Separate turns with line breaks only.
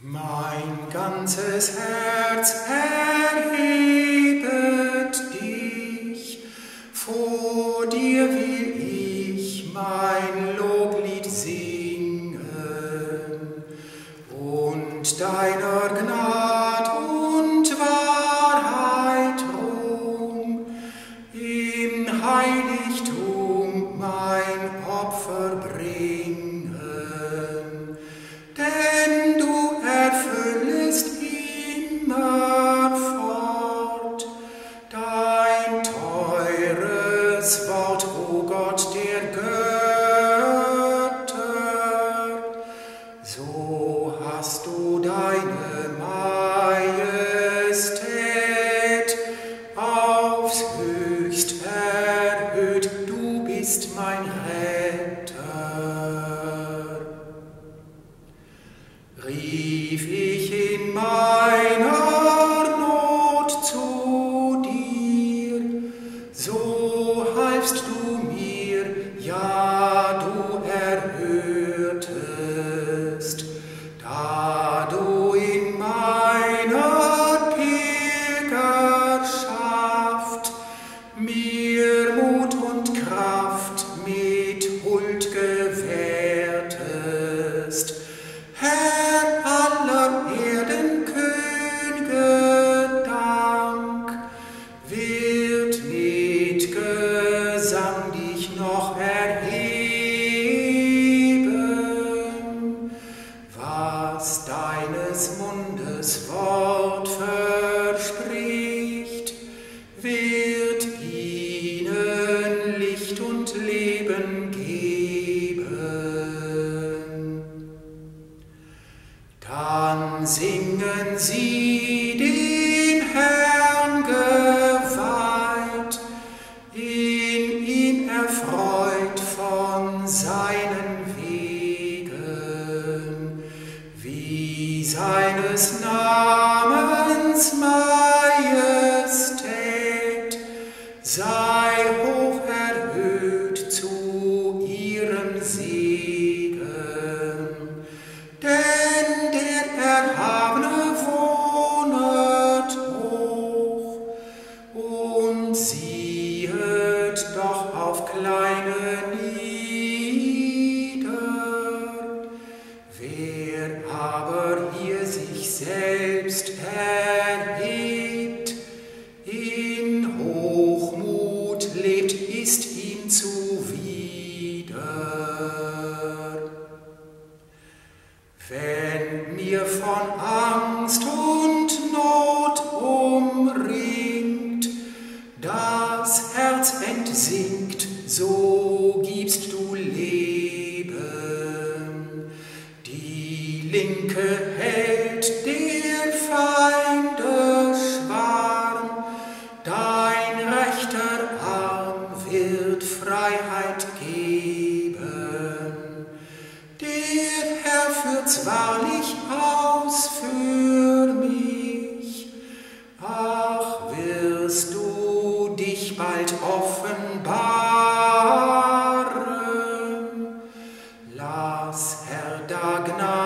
Mein ganzes Herz erhebet dich, vor dir will ich mein Loblied singen und deiner Gnad und Wahrheit Ruhm im Heiligtum mein Opfer bringen. Denn du erfüllest immerfort dein teures Wort, o Gott der Götter. So hast du deine Majestät aufs Höchst erhöht, du bist mein Retter. Rief ich in meiner Not zu dir, so halfst du mir, ja, du erhörtest, da du in meiner Pilgerschaft mir Mut und Kraft mit Huld gewährtest. Herr aller Erdenkönige, Dank wird mit Gesang dich noch erheben, was deines Mundes Wort verspricht, wird ihnen Licht und Leben geben. Dann singen sie dem Herrn geweiht, in ihm erfreut von seinen Wegen, wie seines Namens Majestät sei hoch erhöht zu ihrem Segen. Denn der Erhabene wohnet hoch und siehet doch auf Kleine nieder. Wer aber hier sich selbst erhebt, in Hochmut lebt, ist ihm zuwider. Wenn mir von Angst und Not umringt, das Herz entsinkt, so gibst du Leben. Die Linke hält der Feinde Schwarm, dein rechter Arm wird Freiheit geben. Der Herr führt's wahrlich aus für mich, ach, wirst du dich bald offenbaren. Lass, Herr, da Gnade